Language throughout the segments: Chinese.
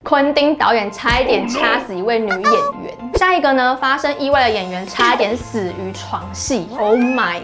昆汀导演差一点掐死一位女演员。下一个呢，发生意外的演员差一点死于床戏。Oh my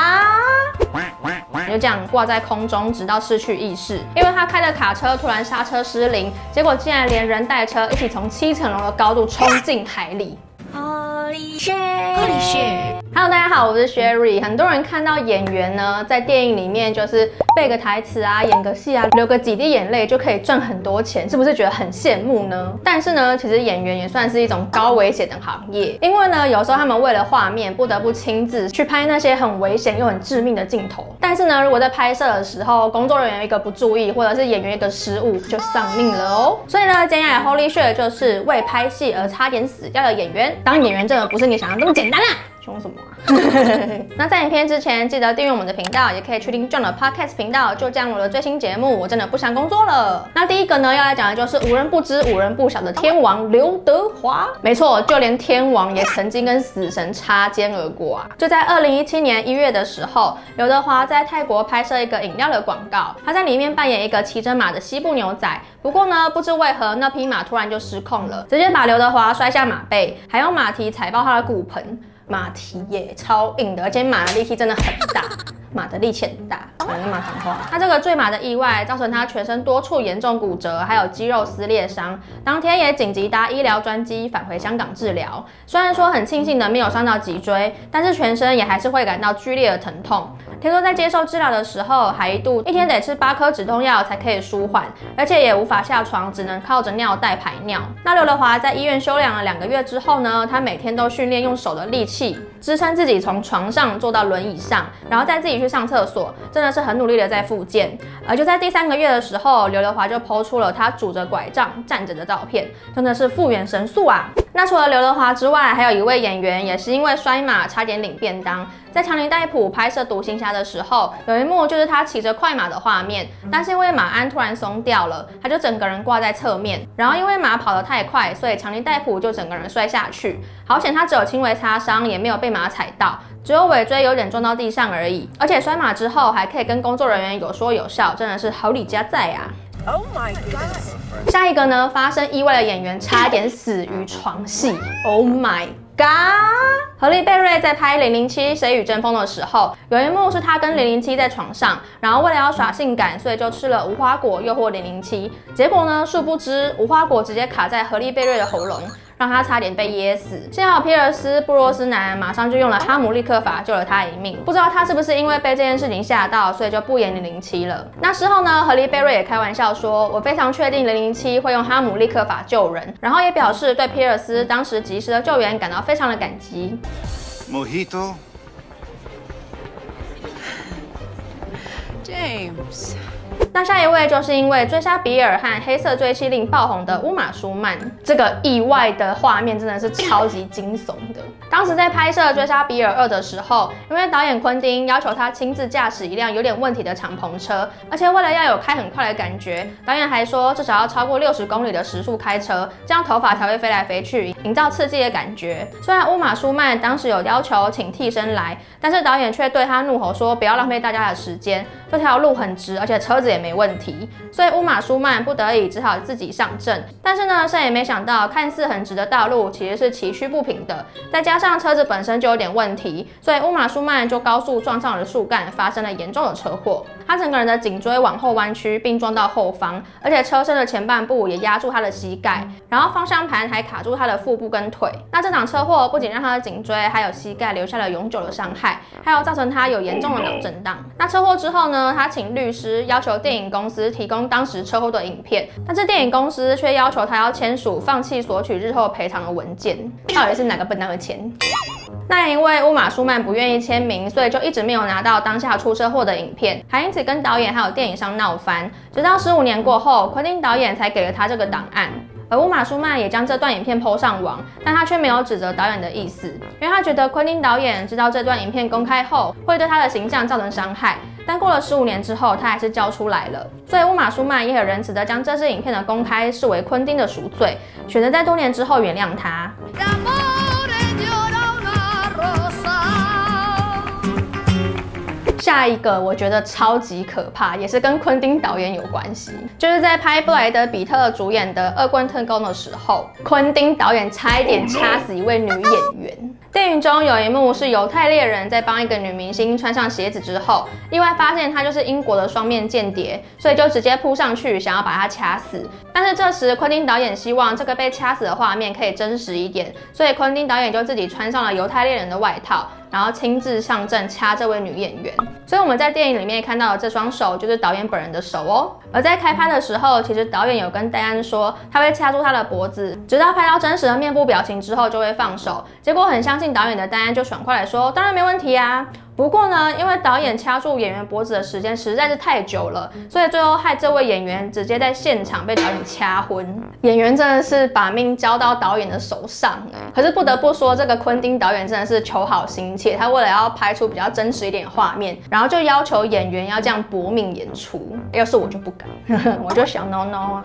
god！ 就这样挂在空中，直到失去意识。因为他开的卡车突然刹车失灵，结果竟然连人带车一起从7层楼的高度冲进海里。Holy shit！Holy shit！Hello， 大家好，我是 Sherry。很多人看到演员呢，在电影里面就是背个台词啊，演个戏啊，流个几滴眼泪就可以赚很多钱，是不是觉得很羡慕呢？但是呢，其实演员也算是一种高危险的行业，因为呢，有时候他们为了画面，不得不亲自去拍那些很危险又很致命的镜头。但是呢，如果在拍摄的时候，工作人员一个不注意，或者是演员一个失误，就丧命了哦。所以呢，今天来 Holy shit 就是为拍戏而差点死掉的演员。当演员真的不是你想象这么简单啦！凶什么啊？那在影片之前，记得订阅我们的频道，也可以去听 John 的 Podcast 频道，就这样我的最新节目。我真的不想工作了。那第一个呢，要来讲的就是无人不知、无人不晓的天王刘德华。没错，就连天王也曾经跟死神擦肩而过啊！就在2017年1月的时候，刘德华在泰国拍摄一个饮料的广告，他在里面扮演一个骑着马的西部牛仔。不过呢，不知为何那匹马突然就失控了，直接把刘德华摔下马背，还用马蹄踩爆他的骨盆。马蹄耶，超硬的，而且马的力气真的很大，马的力气很大，讲个马唐话。他这个坠马的意外造成他全身多处严重骨折，还有肌肉撕裂伤，当天也紧急搭医疗专机返回香港治疗。虽然说很庆幸的没有伤到脊椎，但是全身也还是会感到剧烈的疼痛。听说在接受治疗的时候，还一度1天得吃8颗止痛药才可以舒缓，而且也无法下床，只能靠着尿袋排尿。那刘德华在医院休养了2个月之后呢，他每天都训练用手的力气支撑自己从床上坐到轮椅上，然后再自己去上厕所，真的是很努力的在复健。而就在第3个月的时候，刘德华就 po 出了他拄着拐杖站着的照片，真的是复原神速啊！那除了刘德华之外，还有一位演员也是因为摔马差点领便当。在强尼戴普拍摄《独行侠》的时候，有一幕就是他骑着快马的画面，但是因为马鞍突然松掉了，他就整个人挂在侧面，然后因为马跑得太快，所以强尼戴普就整个人摔下去。好险他只有轻微擦伤，也没有被马踩到，只有尾椎有点撞到地上而已。而且摔马之后还可以跟工作人员有说有笑，真的是好礼加在啊！ Oh my god！ 下一个呢，发生意外的演员差点死于床戏。Oh my god！ 荷莉贝瑞在拍《007谁与争锋》的时候，有一幕是她跟007在床上，然后为了要耍性感，所以就吃了无花果诱惑007。结果呢，殊不知无花果直接卡在荷莉贝瑞的喉咙，让他差点被噎死。幸好皮尔斯·布洛斯南马上就用了哈姆立克法救了他一命。不知道他是不是因为被这件事情吓到，所以就不演007了。那时候呢，荷莉贝瑞也开玩笑说：“我非常确定007会用哈姆立克法救人。”然后也表示对皮尔斯当时及时的救援感到非常的感激。 Mojito James。 那下一位就是因为追杀比尔和黑色追妻令爆红的乌玛舒曼，这个意外的画面真的是超级惊悚的。当时在拍摄《追杀比尔2》的时候，因为导演昆汀要求他亲自驾驶一辆有点问题的敞篷车，而且为了要有开很快的感觉，导演还说至少要超过60公里的时速开车，这样头发才会飞来飞去，营造刺激的感觉。虽然乌玛舒曼当时有要求请替身来，但是导演却对他怒吼说不要浪费大家的时间，这条路很直，而且车子也没问题，所以乌玛舒曼不得已只好自己上阵。但是呢，谁也没想到，看似很直的道路其实是崎岖不平的，再加上车子本身就有点问题，所以乌玛舒曼就高速撞上了树干，发生了严重的车祸。他整个人的颈椎往后弯曲，并撞到后方，而且车身的前半部也压住他的膝盖，然后方向盘还卡住他的腹部跟腿。那这场车祸不仅让他的颈椎还有膝盖留下了永久的伤害，还有造成他有严重的脑震荡。那车祸之后呢，他请律师要求电影公司提供当时车祸的影片，但是电影公司却要求他要签署放弃索取日后赔偿的文件。到底是哪个笨蛋会签？那因为乌玛舒曼不愿意签名，所以就一直没有拿到当下出车祸的影片，还因此跟导演还有电影商闹翻。直到15年过后，昆汀导演才给了他这个档案。而乌玛舒曼也将这段影片 po 上网，但他却没有指责导演的意思，因为他觉得昆汀导演知道这段影片公开后会对他的形象造成伤害，但过了15年之后，他还是交出来了。所以乌玛舒曼也很仁慈的将这支影片的公开视为昆汀的赎罪，选择在多年之后原谅他。 下一个我觉得超级可怕，也是跟昆汀导演有关系，就是在拍布莱德·比特主演的《恶棍特工》的时候，昆汀导演差一点掐死一位女演员。电影中有一幕是犹太猎人在帮一个女明星穿上鞋子之后，意外发现她就是英国的双面间谍，所以就直接扑上去想要把她掐死。但是这时昆汀导演希望这个被掐死的画面可以真实一点，所以昆汀导演就自己穿上了犹太猎人的外套，然后亲自上阵掐这位女演员。所以我们在电影里面看到的这双手就是导演本人的手哦。而在开拍的时候，其实导演有跟戴安说他会掐住她的脖子，直到拍到真实的面部表情之后就会放手。结果很相信导演的戴安就爽快地说，当然没问题啊。不过呢，因为导演掐住演员脖子的时间实在是太久了，所以最后害这位演员直接在现场被导演掐昏。演员真的是把命交到导演的手上可是不得不说，这个昆汀导演真的是求好心切，他为了要拍出比较真实一点的画面，然后就要求演员要这样搏命演出。要是我就不敢，我就想 no 啊。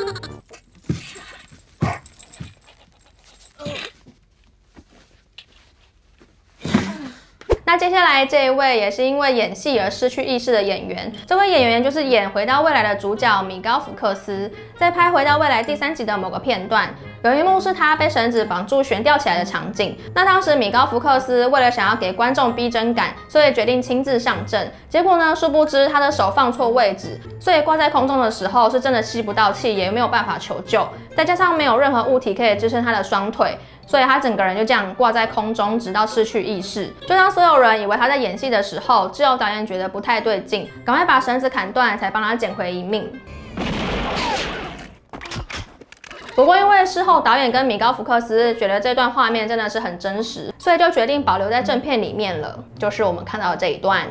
那接下来这一位也是因为演戏而失去意识的演员，这位演员就是演《回到未来》的主角米高福克斯。在拍《回到未来》第3集的某个片段，有一幕是他被绳子绑住悬吊起来的场景。那当时米高福克斯为了想要给观众逼真感，所以决定亲自上阵。结果呢，殊不知他的手放错位置，所以挂在空中的时候是真的吸不到气，也没有办法求救。再加上没有任何物体可以支撑他的双腿，所以他整个人就这样挂在空中，直到失去意识。就当所有人以为他在演戏的时候，只有导演觉得不太对劲，赶快把绳子砍断，才帮他捡回一命。不过因为事后导演跟米高福克斯觉得这段画面真的是很真实，所以就决定保留在正片里面了，就是我们看到的这一段。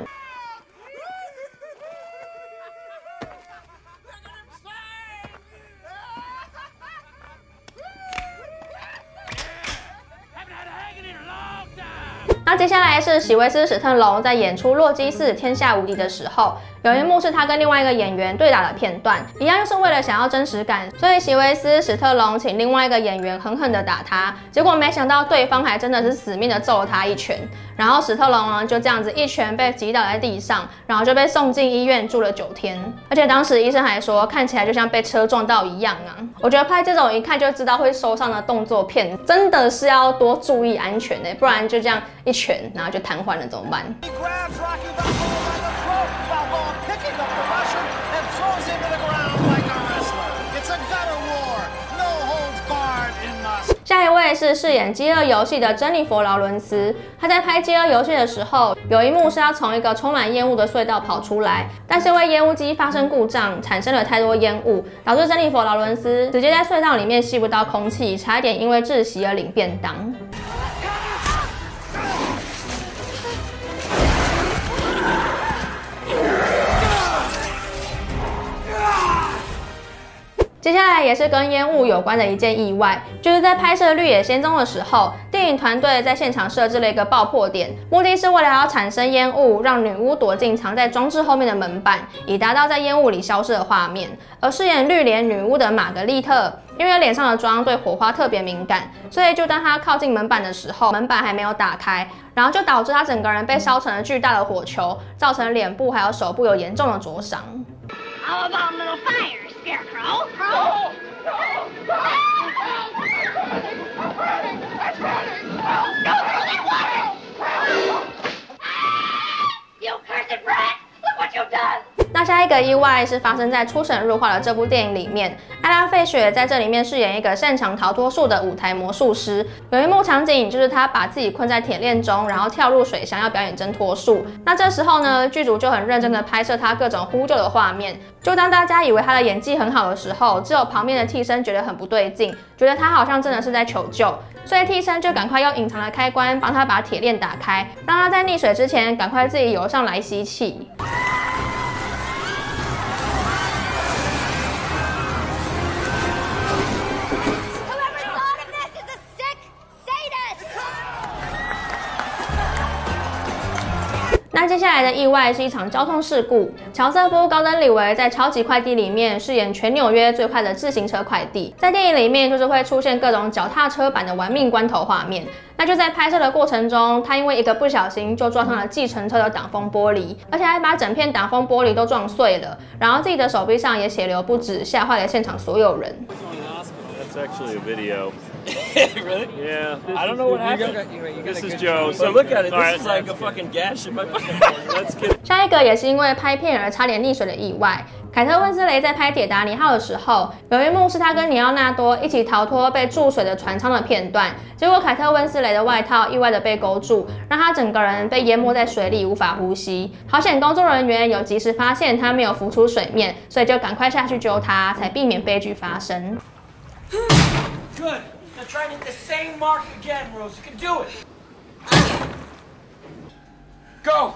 那接下来是席维斯·史特龙在演出《洛基4：天下无敌》的时候，有一幕是他跟另外一个演员对打的片段，一样又是为了想要真实感，所以席维斯·史特龙请另外一个演员狠狠的打他，结果没想到对方还真的是死命的揍了他一拳，然后史特龙呢就这样子一拳被击倒在地上，然后就被送进医院住了9天，而且当时医生还说看起来就像被车撞到一样啊。我觉得拍这种一看就知道会受伤的动作片，真的是要多注意安全不然就这样一拳然后就瘫痪了怎么办？下一位是饰演饥饿游戏的珍妮佛·劳伦斯。她在拍饥饿游戏的时候，有一幕是要从一个充满烟雾的隧道跑出来，但是因为烟雾机发生故障，产生了太多烟雾，导致珍妮佛·劳伦斯直接在隧道里面吸不到空气，差一点因为窒息而领便当。接下来也是跟烟雾有关的一件意外，就是在拍摄《绿野仙踪》的时候，电影团队在现场设置了一个爆破点，目的是为了要产生烟雾，让女巫躲进藏在装置后面的门板，以达到在烟雾里消失的画面。而饰演绿莲女巫的玛格丽特，因为脸上的妆对火花特别敏感，所以就当她靠近门板的时候，门板还没有打开，然后就导致她整个人被烧成了巨大的火球，造成脸部还有手部有严重的灼伤。 How about a little fire, Scarecrow? You cursed brat! Look what you've done! 那下一个意外是发生在《出神入化》的这部电影里面，艾拉·费雪在这里面饰演一个擅长逃脱术的舞台魔术师。有一幕场景就是他把自己困在铁链中，然后跳入水箱要表演挣脱术。那这时候呢，剧组就很认真的拍摄他各种呼救的画面。就当大家以为他的演技很好的时候，只有旁边的替身觉得很不对劲，觉得他好像真的是在求救，所以替身就赶快用隐藏的开关帮他把铁链打开，让他在溺水之前赶快自己游上来吸气。那接下来的意外是一场交通事故， 乔瑟夫·高登·李维在《超级快递》里面饰演全纽约最快的自行车快递。在电影里面，就是会出现各种脚踏车版的玩命关头画面。那就在拍摄的过程中，他因为一个不小心就撞上了计程车的挡风玻璃，而且还把整片挡风玻璃都撞碎了，然后自己的手臂上也血流不止，吓坏了现场所有人。 That's actually a video. Really? Yeah. I don't know what happened. This is Joe. So look at it. This is like a fucking gash in my Let's get. 下一个也是因为拍片而差点溺水的意外。凯特·温斯雷在拍《铁达尼号》的时候，有一幕是他跟里奥纳多一起逃脱被注水的船舱的片段，结果凯特·温斯雷的外套意外的被勾住，让他整个人被淹没在水里，无法呼吸。好险工作人员有及时发现他没有浮出水面，所以就赶快下去救他，才避免悲剧发生。 Good. Now try and hit the same mark again, Rose. You can do it. Go.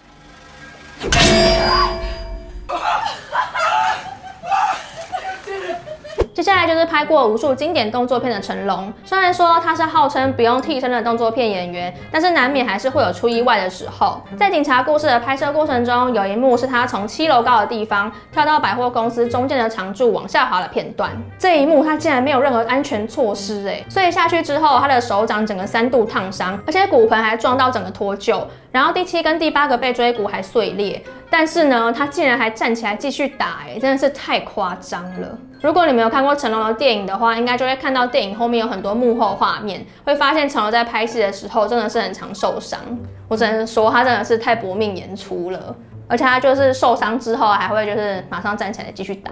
接下来就是拍过无数经典动作片的成龙。虽然说他是号称不用替身的动作片演员，但是难免还是会有出意外的时候。在警察故事的拍摄过程中，有一幕是他从7楼高的地方跳到百货公司中间的长柱往下滑的片段。这一幕他竟然没有任何安全措施，所以下去之后，他的手掌整个3度烫伤，而且骨盆还撞到整个脱臼。然后第7跟第8个背椎骨还碎裂，但是呢，他竟然还站起来继续打，真的是太夸张了。如果你没有看过成龙的电影的话，应该就会看到电影后面有很多幕后画面，会发现成龙在拍戏的时候真的是很常受伤。我只能说他真的是太搏命演出了，而且他就是受伤之后还会就是马上站起来继续打。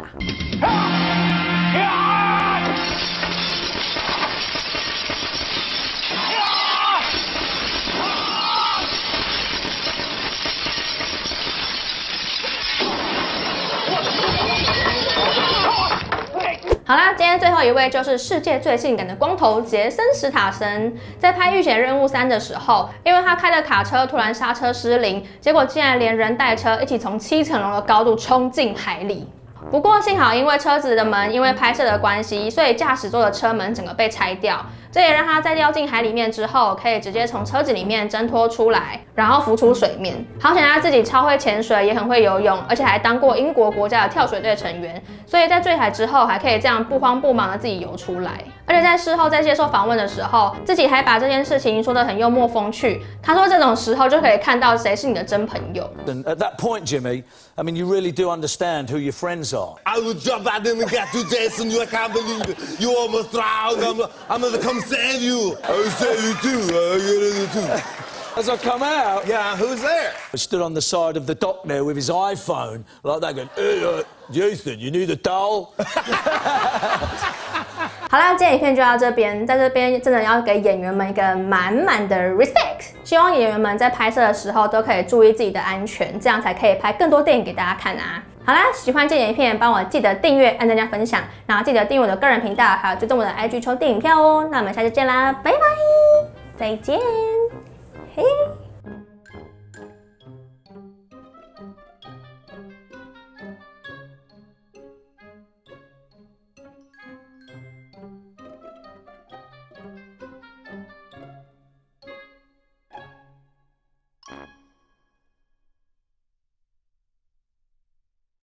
好啦，今天最后一位就是世界最性感的光头杰森·史塔森。在拍《遇险任务3》的时候，因为他开的卡车突然刹车失灵，结果竟然连人带车一起从7层楼的高度冲进海里。不过幸好因为车子的门因为拍摄的关系，所以驾驶座的车门整个被拆掉，这也让他在掉进海里面之后，可以直接从车子里面挣脱出来，然后浮出水面。好险他自己超会潜水，也很会游泳，而且还当过英国国家的跳水队成员，所以在坠海之后还可以这样不慌不忙的自己游出来。而且在事后在接受访问的时候，自己还把这件事情说得很幽默风趣。他说这种时候就可以看到谁是你的真朋友。 And at that point, Jimmy, I mean, you really do understand who your friends are. I will jump out in and get you, Jason. You can't believe it. You almost drowned. I'm gonna come save you. I will save you too. I get you too. As I come out, Yeah, who's there? I stood on the side of the dock there with his iPhone, like that, going, "Hey, Jason, you need a towel?" 好啦，今天影片就到这边，在这边真的要给演员们一个满满的 respect， 希望演员们在拍摄的时候都可以注意自己的安全，这样才可以拍更多电影给大家看啊。好啦，喜欢这影片，帮我记得订阅、按赞加分享，然后记得订阅我的个人频道，还有追踪我的 IG 抽电影票哦。那我们下次见啦，拜拜，再见，嘿。